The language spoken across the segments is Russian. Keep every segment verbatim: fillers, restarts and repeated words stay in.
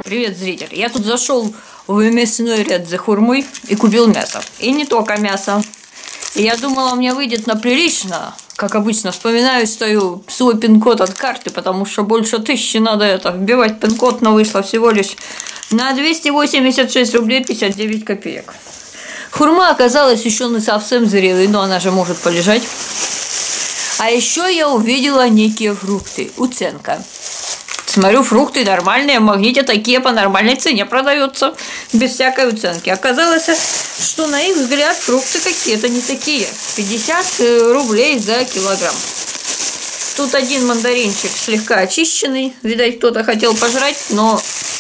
Привет, зритель. Я тут зашел в мясной ряд за хурмой и купил мясо. И не только мясо. И я думала, у меня выйдет на прилично. Как обычно, вспоминаю стою свой пин-код от карты, потому что больше тысячи надо это вбивать пин-код, но вышло всего лишь на двести восемьдесят шесть рублей пятьдесят девять копеек. Хурма оказалась еще не совсем зрелой, но она же может полежать. А еще я увидела некие фрукты. Уценка. Смотрю, фрукты нормальные, в Магните такие по нормальной цене продаются, без всякой уценки. Оказалось, что на их взгляд фрукты какие-то не такие. пятьдесят рублей за килограмм. Тут один мандаринчик слегка очищенный. Видать, кто-то хотел пожрать, но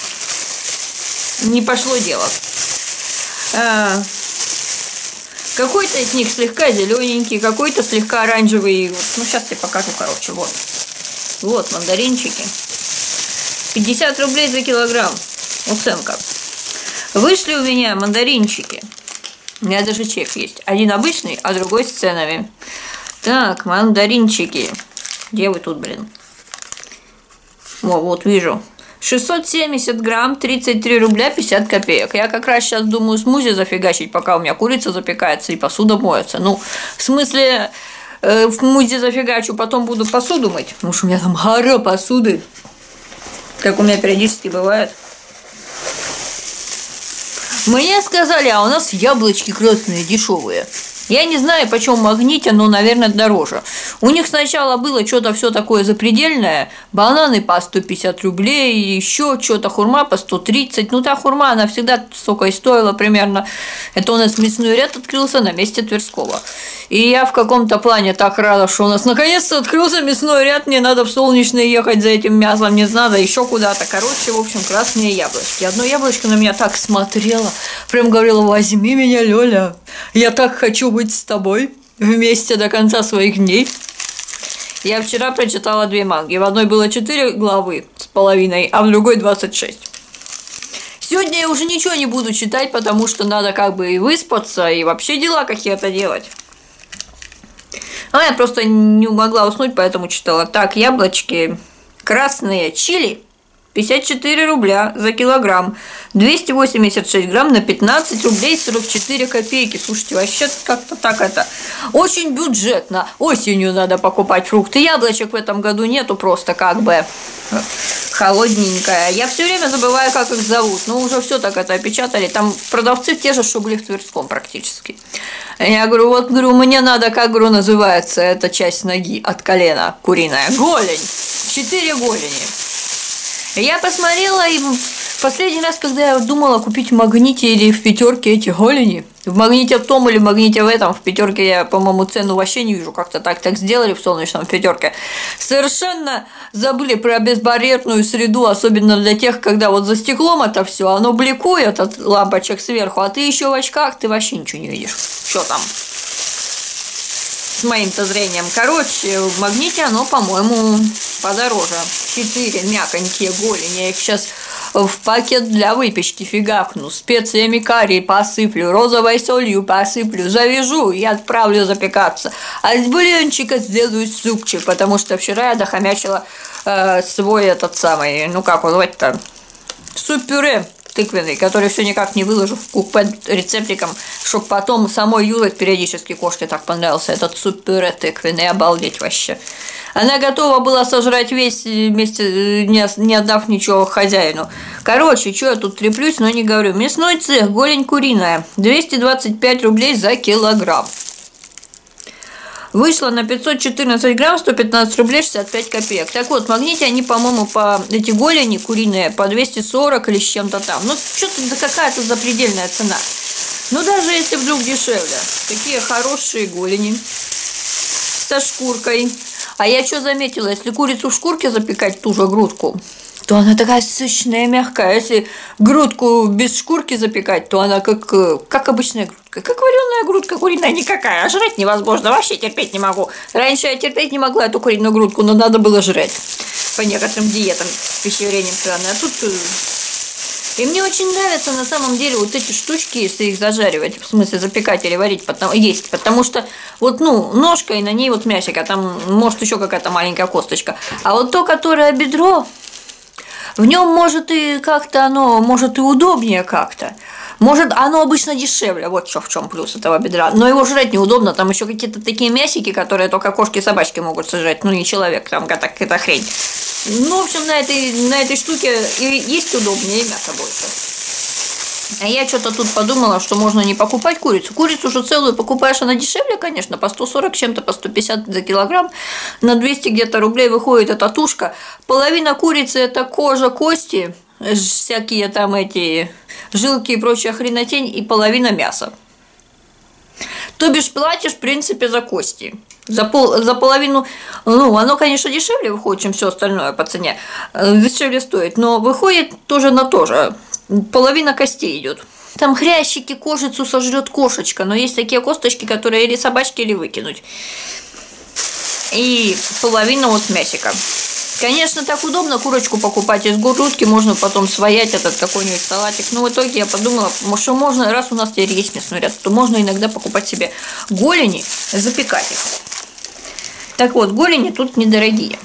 не пошло дело. А, какой-то из них слегка зелененький, какой-то слегка оранжевый. Ну, сейчас я покажу, короче, вот. Вот мандаринчики. пятьдесят рублей за килограмм. Уценка. Вышли у меня мандаринчики. У меня даже чек есть. Один обычный, а другой с ценами. Так, мандаринчики. Где вы тут, блин? О, вот вижу. шестьсот семьдесят грамм, тридцать три рубля пятьдесят копеек. Я как раз сейчас думаю смузи зафигачить, пока у меня курица запекается и посуда моется. Ну, в смысле, э, в смузи зафигачу, потом буду посуду мыть. Потому что у меня там гора посуды. Как у меня периодически бывает. Мне сказали, а у нас яблочки красные, дешевые. Я не знаю, почем в Магните, но, наверное, дороже. У них сначала было что-то все такое запредельное. Бананы по сто пятьдесят рублей, еще что-то, хурма по сто тридцать. Ну, та хурма, она всегда столько и стоила примерно. Это у нас мясной ряд открылся на месте Тверского. И я в каком-то плане так рада, что у нас наконец-то открылся мясной ряд. Мне надо в Солнечный ехать за этим мясом, не надо еще куда-то. Короче, в общем, красные яблочки. Одно яблочко на меня так смотрело. Прям говорила, возьми меня, Лёля. Я так хочу быть с тобой вместе до конца своих дней. Я вчера прочитала две манги. В одной было четыре главы с половиной, а в другой двадцать шесть. Сегодня я уже ничего не буду читать, потому что надо как бы и выспаться, и вообще дела какие-то делать. А я просто не могла уснуть, поэтому читала. Так, яблочки красные, чили. пятьдесят четыре рубля за килограмм, двести восемьдесят шесть грамм на пятнадцать рублей сорок четыре копейки. Слушайте, вообще как-то так это очень бюджетно. Осенью надо покупать фрукты. Яблочек в этом году нету, просто как бы холодненькая. Я все время забываю, как их зовут. Но уже все так это опечатали. Там продавцы те же, что были в Тверском практически. Я говорю, вот, говорю, мне надо, как, говорю, называется эта часть ноги от колена куриная. Голень. Четыре голени. Я посмотрела, и последний раз, когда я думала купить в Магните или в Пятерке эти голени, в Магните в том или в Магните в этом, в Пятерке я, по-моему, цену вообще не вижу, как-то так так сделали в Солнечном, в Пятерке. Совершенно забыли про безбарьерную среду, особенно для тех, когда вот за стеклом это все, оно бликует от лампочек сверху, а ты еще в очках, ты вообще ничего не видишь. Что там? С моим-то зрением. Короче, в Магните оно, по-моему, подороже. Четыре мяконькие голени. Я их сейчас в пакет для выпечки фигакну. Специями карри посыплю, розовой солью посыплю, завяжу и отправлю запекаться. А из бульончика сделаю супчик, потому что вчера я дохомячила э, свой этот самый, ну как он, вот-то, суп-пюре тыквенный, который все никак не выложу в купе рецептиком, чтобы потом самой юзать периодически. Кошке так понравился этот суп-пюре тыквенный, обалдеть вообще. Она готова была сожрать весь вместе, не отдав ничего хозяину. Короче, что я тут треплюсь, но не говорю. Мясной цех, голень куриная, двести двадцать пять рублей за килограмм. Вышло на пятьсот четырнадцать грамм, сто пятнадцать рублей шестьдесят пять копеек. Так вот, в Магните они, по-моему, по эти голени куриные по двести сорок или с чем-то там. Ну, что-то какая-то запредельная цена. Ну, даже если вдруг дешевле. Такие хорошие голени со шкуркой. А я что заметила, если курицу в шкурке запекать, ту же грудку, то она такая сочная, мягкая. Если грудку без шкурки запекать, то она как, как обычная грудка. Как вареная грудка куриная никакая. А жрать невозможно, вообще терпеть не могу. Раньше я терпеть не могла эту куриную грудку, но надо было жрать. По некоторым диетам, пищеварением странно. А тут... И мне очень нравятся на самом деле вот эти штучки, если их зажаривать, в смысле запекать или варить, потому, есть, потому что вот, ну, ножка и на ней вот мясик, а там может еще какая-то маленькая косточка. А вот то, которое бедро, В нем может и как-то оно, может и удобнее как-то. Может, оно обычно дешевле, вот что в чем плюс этого бедра. Но его жрать неудобно, там еще какие-то такие мясики, которые только кошки и собачки могут сожрать, ну не человек, там какая-то хрень. Ну, в общем, на этой, на этой штуке и есть удобнее, и мясо больше. А я что-то тут подумала, что можно не покупать курицу. Курицу уже целую покупаешь, она дешевле, конечно, по сто сорок чем-то, по сто пятьдесят за килограмм. На двести где-то рублей выходит эта тушка. Половина курицы – это кожа, кости, всякие там эти жилки и прочая хренотень, и половина мяса. То бишь платишь, в принципе, за кости. За, пол, за половину, ну, оно, конечно, дешевле выходит, чем все остальное по цене, дешевле стоит, но выходит тоже на то же. Половина костей идет. Там хрящики, кожицу сожрет кошечка, но есть такие косточки, которые или собачки, или выкинуть. И половина вот мясика. Конечно, так удобно курочку покупать из грудки, можно потом своять этот какой-нибудь салатик. Но в итоге я подумала, что можно, раз у нас теперь есть мясной ряд, то можно иногда покупать себе голени, запекать их. Так вот, голени тут недорогие.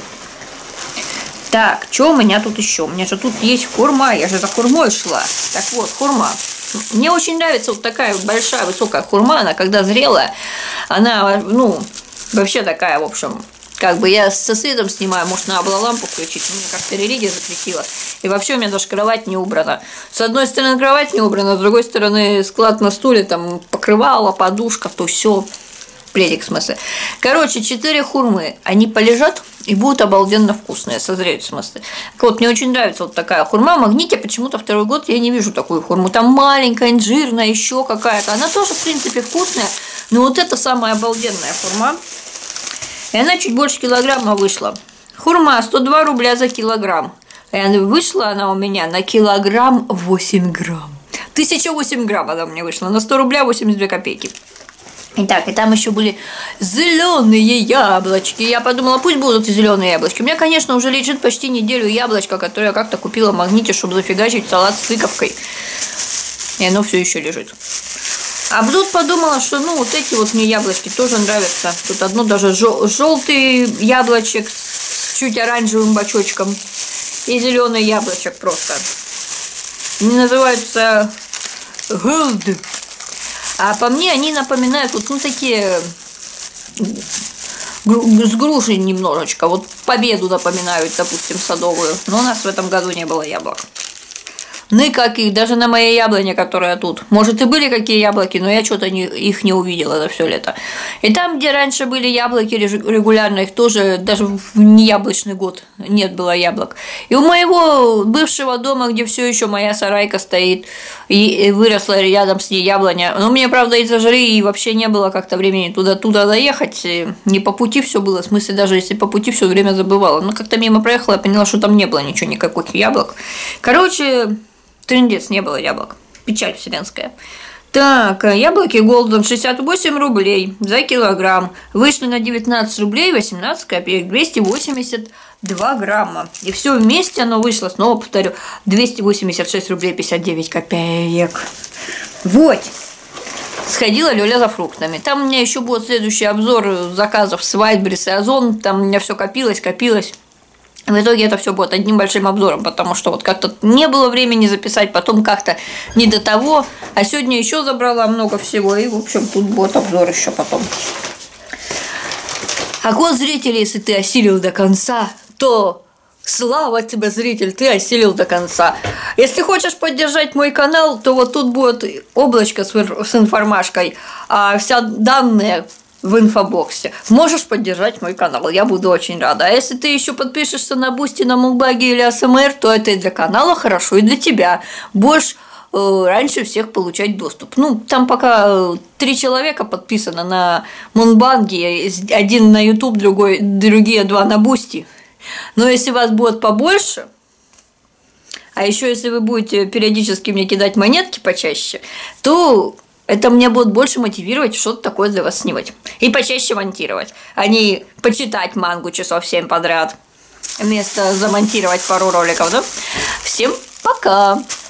Так, что у меня тут еще? У меня же тут есть хурма, я же за хурмой шла. Так вот, хурма. Мне очень нравится вот такая большая высокая хурма, она когда зрелая, она, ну, вообще такая, в общем, как бы я со светом снимаю, может, надо было лампу включить, у меня как-то религия запретила. И вообще у меня даже кровать не убрана. С одной стороны кровать не убрана, с другой стороны склад на стуле, там покрывало, подушка, то все. Пледик, в смысле. Короче, четыре хурмы, они полежат и будут обалденно вкусные, созреют, в смысле. Так вот, мне очень нравится вот такая хурма. В Магните почему-то второй год я не вижу такую хурму. Там маленькая, инжирная, еще какая-то. Она тоже, в принципе, вкусная, но вот это самая обалденная хурма. И она чуть больше килограмма вышла. Хурма сто два рубля за килограмм. И вышла она у меня на килограмм восемь грамм. тысяча восемь грамм она мне вышла. На сто рублей восемьдесят две копейки. Итак, и там еще были зеленые яблочки. Я подумала, пусть будут и зеленые яблочки. У меня, конечно, уже лежит почти неделю яблочко, которое я как-то купила в Магните, чтобы зафигачить салат с тыковкой. И оно все еще лежит. А тут подумала, что ну вот эти вот мне яблочки тоже нравятся. Тут одно даже желтый яблочек с чуть оранжевым бочочком. И зеленый яблочек просто. Они называются Gold. А по мне они напоминают вот ну такие с грушей немножечко. Вот победу напоминают, допустим, садовую. Но у нас в этом году не было яблок. Никаких, даже на моей яблоне, которая тут. Может, и были какие яблоки, но я что-то не, их не увидела за все лето. И там, где раньше были яблоки регулярно, их тоже даже в неяблочный год нет было яблок. И у моего бывшего дома, где все еще моя сарайка стоит, и выросла рядом с ней яблоня. Но мне, правда, из-за жары и вообще не было как-то времени туда-туда доехать. Не по пути все было, в смысле, даже если по пути все время забывала. Но как-то мимо проехала, я поняла, что там не было ничего, никаких яблок. Короче, трындец, не было яблок. Печаль вселенская. Так, яблоки Голден шестьдесят восемь рублей за килограмм. Вышли на девятнадцать рублей восемнадцать копеек. двести восемьдесят два грамма. И все вместе оно вышло, снова повторю, двести восемьдесят шесть рублей пятьдесят девять копеек. Вот. Сходила Лёля за фруктами. Там у меня еще будет следующий обзор заказов с Вайтберрис и Озон. Там у меня все копилось, копилось. В итоге это все будет одним большим обзором, потому что вот как-то не было времени записать, потом как-то не до того, а сегодня еще забрала много всего, и, в общем, тут будет обзор еще потом. А вот, зритель, если ты осилил до конца, то слава тебе, зритель, ты осилил до конца. Если хочешь поддержать мой канал, то вот тут будет облачко с информашкой, а вся данные в инфобоксе. Можешь поддержать мой канал, я буду очень рада. А если ты еще подпишешься на Бусти, на Мукбаги или АСМР, то это и для канала хорошо, и для тебя. Будешь э, раньше всех получать доступ. Ну, там пока три человека подписано на Мунбанги, один на YouTube, другой, другие два на Бусти. Но если вас будет побольше, а еще если вы будете периодически мне кидать монетки почаще, то это меня будет больше мотивировать что-то такое для вас снимать. И почаще монтировать, а не почитать мангу часов семь подряд. Вместо замонтировать пару роликов, да? Всем пока!